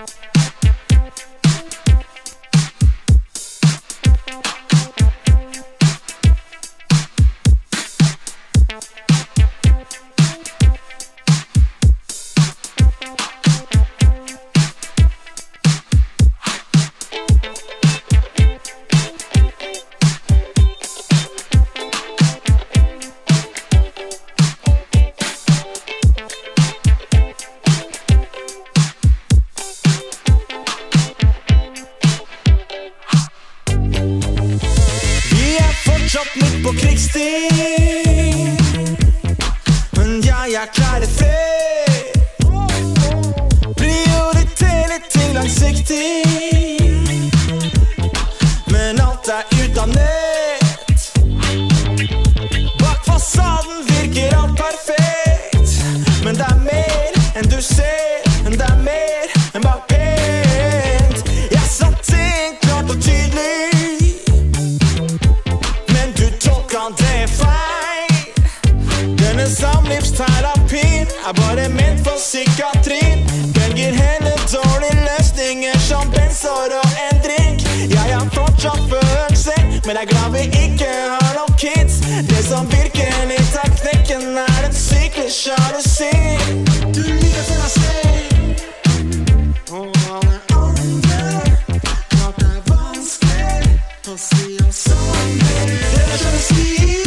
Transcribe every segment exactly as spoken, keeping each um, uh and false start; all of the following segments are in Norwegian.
Midt på krigstid, men jeg er klar i fred. Prioriterer ting langsiktig, men alt er ut av nett. Bak fasaden virker alt perfekt, men det er mer enn du ser, men det er mer enn bak pent. Jeg sa ting klart og tydelig, det er feil. Denne samlivsterapien er bare ment for psykiatrien. Velger heller dårlige løsninger som benser og en drink. Jeg har fortsatt følelser, men jeg er glad vi ikke har noen kids. Det som virkelig tar knekken er den sykle sjalusien. Du liker til å se og alle andre. Klart det er vanskelig å si oss sånn. Det er sjalusi.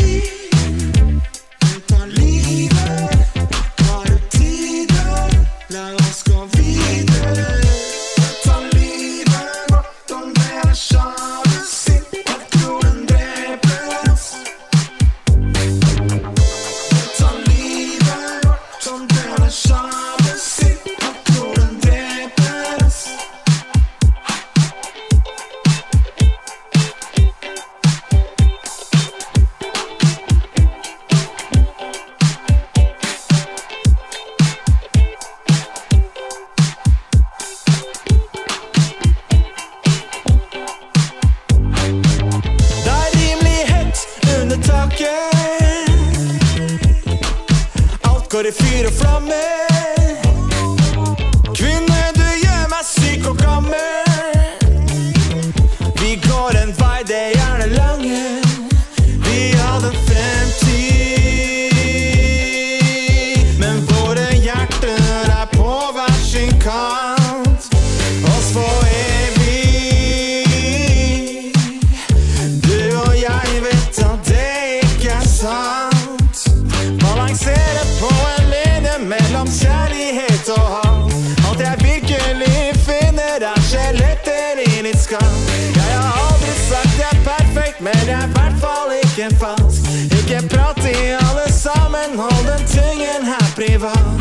Alt går i fyr og flamme. Kvinne, du gjør meg syk og gammel. Vi går en vei, det er gjerne lange. Vi hadde en fremtid, men våre hjerter er på hver sin kant. Oss for evig. Du og jeg vet at det ikke er sant. Balansere på en linje mellom kjærlighet og hat. Alt jeg virkelig finner er skjeletter i litt skam. Jeg har aldri sagt jeg er perfekt, men jeg er i hvert fall ikke falsk. Ikke prat i alle sammen, hold den tingen her privat.